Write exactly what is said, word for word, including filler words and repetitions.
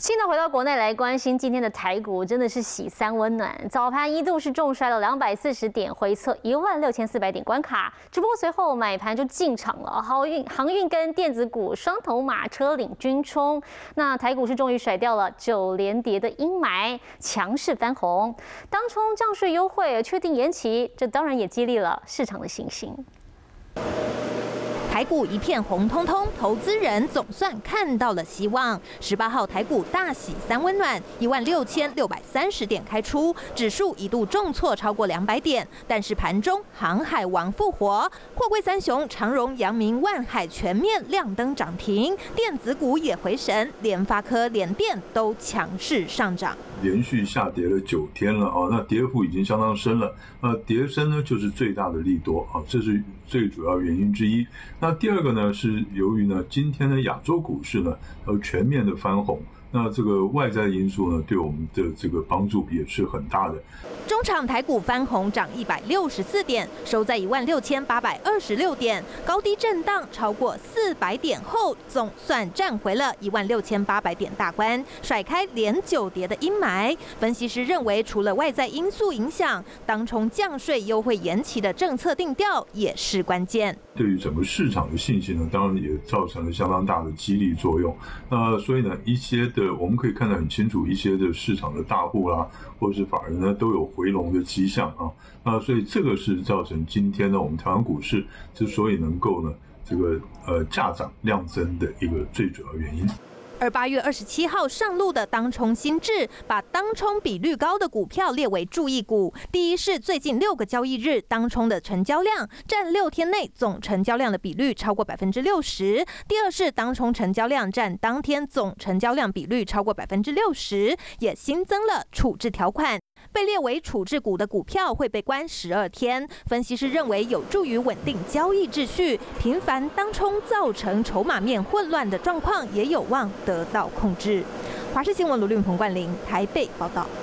现在回到国内来关心今天的台股，真的是喜三温暖。早盘一度是重摔了两百四十点，回测一万六千四百点关卡。只不过随后买盘就进场了，航运、航运跟电子股双头马车领军冲。那台股是终于甩掉了九连跌的阴霾，强势翻红。当冲降税优惠确定延期，这当然也激励了市场的信心。 台股一片红彤彤，投资人总算看到了希望。十八号台股大喜三温暖，一万六千六百三十点开出，指数一度重挫超过两百点，但是盘中航海王复活，货柜三雄长荣、阳明、万海全面亮灯涨停，电子股也回神，联发科、联电都强势上涨。 连续下跌了九天了啊，那跌幅已经相当深了。那跌深呢，就是最大的利多啊，这是最主要原因之一。那第二个呢，是由于呢，今天的亚洲股市呢，呃，全面的翻红。 那这个外在因素呢，对我们的这个帮助也是很大的。 中场台股翻红，涨一百六十四点，收在一万六千八百二十六点，高低震荡超过四百点后，总算站回了一万六千八百点大关，甩开连九跌的阴霾。分析师认为，除了外在因素影响，当冲降税优惠延期的政策定调也是关键。 对于整个市场的信心呢，当然也造成了相当大的激励作用。那所以呢，一些的我们可以看得很清楚，一些的市场的大户啦，或者是法人呢，都有回笼的迹象啊。那所以这个是造成今天呢，我们台湾股市之所以能够呢，这个呃价涨量增的一个最主要原因。 而八月二十七号上路的当冲新制，把当冲比率高的股票列为注意股。第一是最近六个交易日当冲的成交量占六天内总成交量的比率超过百分之六十；第二是当冲成交量占当天总成交量比率超过百分之六十，也新增了处置条款。 被列为处置股的股票会被关十二天。分析师认为有助于稳定交易秩序，频繁当冲造成筹码面混乱的状况也有望得到控制。华视新闻卢俊鹏、冠霖台北报道。